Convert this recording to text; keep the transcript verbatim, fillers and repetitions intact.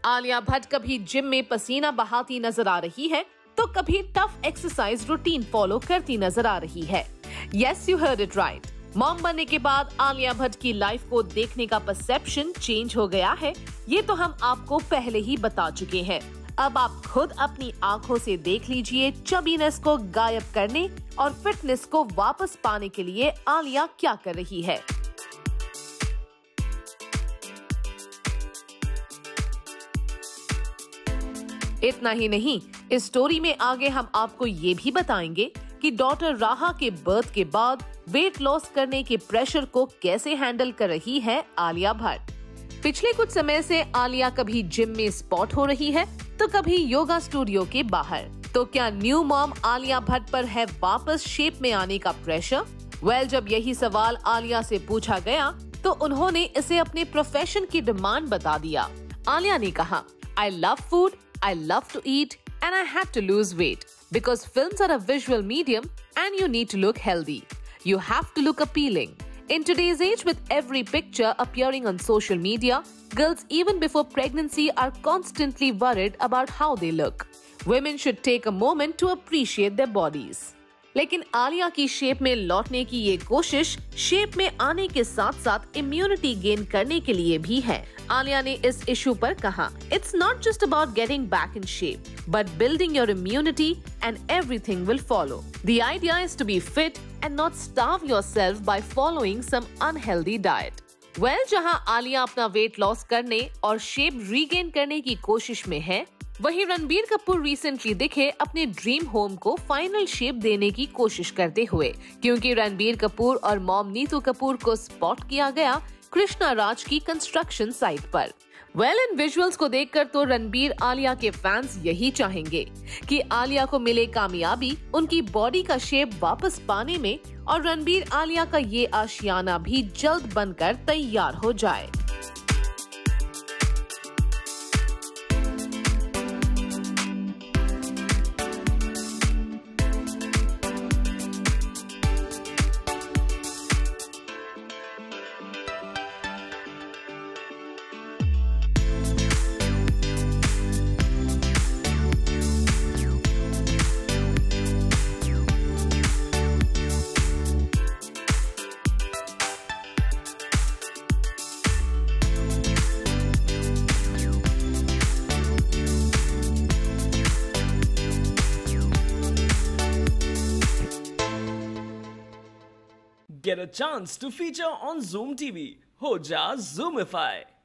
आलिया भट्ट कभी जिम में पसीना बहाती नजर आ रही है तो कभी टफ एक्सरसाइज रूटीन फॉलो करती नजर आ रही है। Yes, you heard it right. Mom बनने के बाद आलिया भट्ट की लाइफ को देखने का परसेप्शन चेंज हो गया है। ये तो हम आपको पहले ही बता चुके हैं। अब आप खुद अपनी आंखों से देख लीजिए चबीनेस को गायब करने और फिटनेस को वापस पाने के लिए आलिया क्या कर रही है। इतना ही नहीं, इस स्टोरी में आगे हम आपको ये भी बताएंगे कि डॉटर राहा के बर्थ के बाद वेट लॉस करने के प्रेशर को कैसे हैंडल कर रही है आलिया भट्ट। पिछले कुछ समय से आलिया कभी जिम में स्पॉट हो रही है तो कभी योगा स्टूडियो के बाहर। तो क्या न्यू मॉम आलिया भट्ट पर है वापस शेप में आने का प्रेशर? वेल well, जब यही सवाल आलिया से पूछा गया तो उन्होंने इसे अपने प्रोफेशन की डिमांड बता दिया। आलिया ने कहा, I love food, I love to eat and I had to lose weight because films are a visual medium and you need to look healthy. You have to look appealing. In today's age, with every picture appearing on social media, girls even before pregnancy are constantly worried about how they look. Women should take a moment to appreciate their bodies. लेकिन आलिया की shape में लौटने की ये कोशिश shape में आने के साथ साथ इम्यूनिटी गेन करने के लिए भी है। आलिया ने इस इशू पर कहा, it's not just about getting back in shape but building your immunity and everything will follow. The idea is to be fit and not starve yourself by following some unhealthy diet. Well, जहां आलिया अपना weight loss करने और shape regain करने की कोशिश में है, वहीं रणबीर कपूर रिसेंटली दिखे अपने ड्रीम होम को फाइनल शेप देने की कोशिश करते हुए, क्योंकि रणबीर कपूर और मॉम नीतू कपूर को स्पॉट किया गया कृष्णा राज की कंस्ट्रक्शन साइट पर। वेल, इन विजुअल्स को देखकर तो रणबीर आलिया के फैंस यही चाहेंगे कि आलिया को मिले कामयाबी उनकी बॉडी का शेप वापस पाने में और रणबीर आलिया का ये आशियाना भी जल्द बनकर तैयार हो जाए। Get a chance to feature on Zoom T V. हो जा Zoomify.